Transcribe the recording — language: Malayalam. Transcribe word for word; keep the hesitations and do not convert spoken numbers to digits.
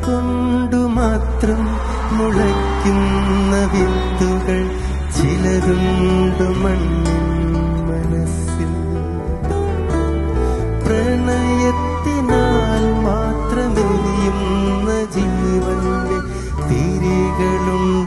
കൊണ്ടു മാത്രം മുളയ്ക്കുന്ന വിത്തുകൾ ചിലരുണ്ടു മണ്ണിൻ മനസ്സിൽ. പ്രണയത്തിനാൽ മാത്രമെരിയുന്ന ജീവന്റെ തിരികളുണ്ട്